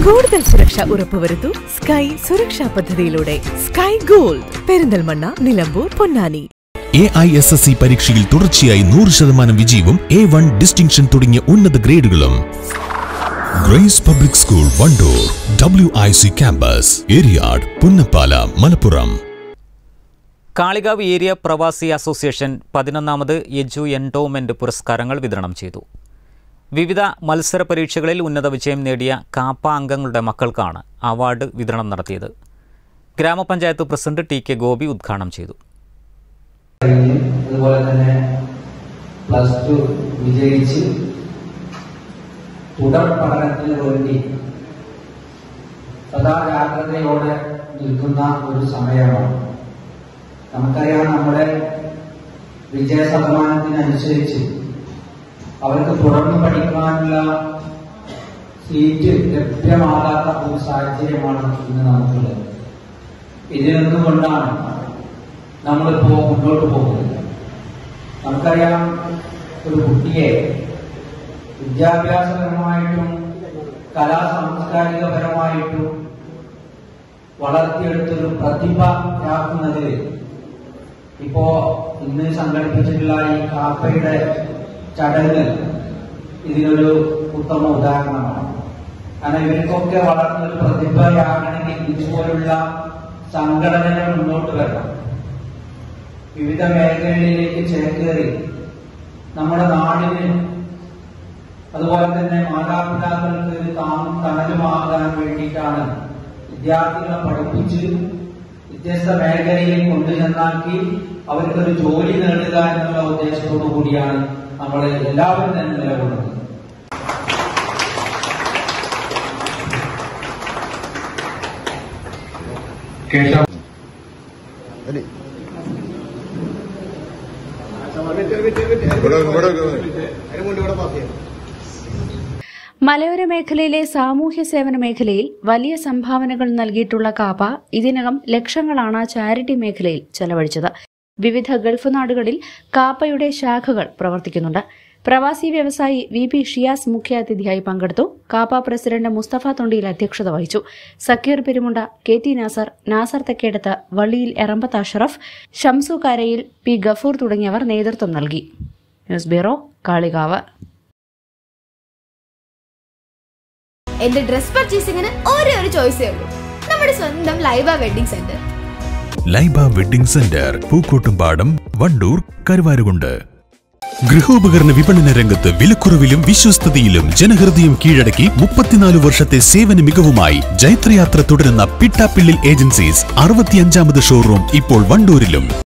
കൂടുതൽ സുരക്ഷ ഉറപ്പുവരുത്തൂ സ്കൈ സുരക്ഷാ പദ്ധതിയിലൂടെ. Sky gold, Perinthalmanna, Nilambur, Ponnani. AISSC പരീക്ഷയിൽ തുടർച്ചയായി 100% വിജയവും A1 ഡിസ്റ്റിങ്ഷൻ തുടങ്ങിയ ഉന്നത ഗ്രേഡുകളും. Grace public school Wandoor, WIC campus, Eriyad, Punnappala, Malappuram. Kalikavu area പ്രവാസി അസോസിയേഷൻ 11ാമത് എജു എൻഡോമെന്റ് പുരസ്കാരങ്ങൾ വിതരണം ചെയ്തു. വിവിധ മത്സര പരീക്ഷകളിൽ ഉന്നത വിജയം നേടിയ കാപ്പ അംഗങ്ങളുടെ മക്കൾക്കാണ് അവാർഡ് വിതരണം നടത്തിയത്. ഗ്രാമപഞ്ചായത്ത് പ്രസിഡന്റ് TK ഗോപി ഉദ്ഘാടനം ചെയ്തു. അതുപോലെ തന്നെ +2 വിജയിച്ച് തുടർ പഠനത്തിന് വേണ്ടി സദാ ജാഗ്രതയോടെ നിൽക്കുന്ന ഒരു സമയമാണ്. നമുക്കറിയാം, നമ്മുടെ വിജയ ശതമാനത്തിനനുസരിച്ച് അവർക്ക് തുടർന്ന് പഠിക്കാനുള്ള സീറ്റ് ലഭ്യമാകാത്ത ഒരു സാഹചര്യമാണ് ഇന്ന് നമുക്കുള്ളത്. ഇതിനൊന്നുകൊണ്ടാണ് നമ്മളിപ്പോ മുന്നോട്ട് പോകുന്നത്. നമുക്കറിയാം, ഒരു കുട്ടിയെ വിദ്യാഭ്യാസപരമായിട്ടും സാംസ്കാരികപരമായിട്ടും വളർത്തിയെടുത്തൊരു പ്രതിഭയാക്കുന്നതിൽ ഇപ്പോ ഇന്ന് സംഘടിപ്പിച്ചിട്ടുള്ള ഈ കാപ്പയുടെ ചടങ്ങ് ഇതിനൊരു ഉത്തമ ഉദാഹരണമാണ്. കാരണം ഇവർക്കൊക്കെ വളർന്നൊരു പ്രതിഭയാകണമെങ്കിൽ ഇതുപോലുള്ള സംഘടനകൾ മുന്നോട്ട് വരണം. വിവിധ മേഖലകളിലേക്ക് ചേക്കേറി നമ്മുടെ നാടിന്, അതുപോലെ തന്നെ മാതാപിതാക്കൾക്ക് താങ്ങും തണലുമാകാൻ വേണ്ടിയിട്ടാണ് വിദ്യാർത്ഥികളെ പഠിപ്പിച്ച് വ്യത്യസ്ത മേഖലയിൽ കൊണ്ടുചെന്നാക്കി അവർക്കൊരു ജോലി നേടുക എന്നുള്ള ഉദ്ദേശത്തോടു കൂടിയാണ് നമ്മൾ എല്ലാവരും തന്നെ നിലകൊള്ളുന്നത്. മലയോര മേഖലയിലെ സാമൂഹ്യ സേവന മേഖലയിൽ വലിയ സംഭാവനകൾ നൽകിയിട്ടുള്ള കാപ്പ ഇതിനകം ലക്ഷങ്ങളാണ് ചാരിറ്റി മേഖലയിൽ ചെലവഴിച്ചത്. വിവിധ ഗൾഫ് നാടുകളിൽ കാപ്പയുടെ ശാഖകൾ പ്രവർത്തിക്കുന്നുണ്ട്. പ്രവാസി വ്യവസായി VP ഷിയാസ് മുഖ്യാതിഥിയായി പങ്കെടുത്തു. കാപ്പ പ്രസിഡന്റ് മുസ്തഫ തൊണ്ടിയിൽ അധ്യക്ഷത വഹിച്ചു. സക്കീർ പെരുമുണ്ട, KT നാസർ തെക്കേടത്ത്, വള്ളിയിൽ എറമ്പത്ത് അഷറഫ്, ഷംസു കാരയിൽ, P ഗഫൂർ തുടങ്ങിയവർ നേതൃത്വം നൽകി. News bureau, Kalikavu. എന്റെ ഡ്രസ് പർച്ചേസിംഗിന് ഒരേ ഒരു ചോയ്സേ ഉള്ളൂ, നമ്മുടെ സ്വന്തം Laiba wedding centre. Laiba wedding centre, Pookkottumpadam, Wandoor, Karuvarakundu. ഗൃഹോപകരണ വിപണന രംഗത്ത് വിലക്കുറവിലും വിശ്വസ്തതയിലും ജനഹൃദയം കീഴടക്കി 34 വർഷത്തെ സേവന മികവുമായി ജൈത്രയാത്ര തുടരുന്ന പിട്ടാപ്പിള്ളിൽ ഏജൻസീസ് 65ാമത് ഷോറൂം ഇപ്പോൾ വണ്ടൂരിലും.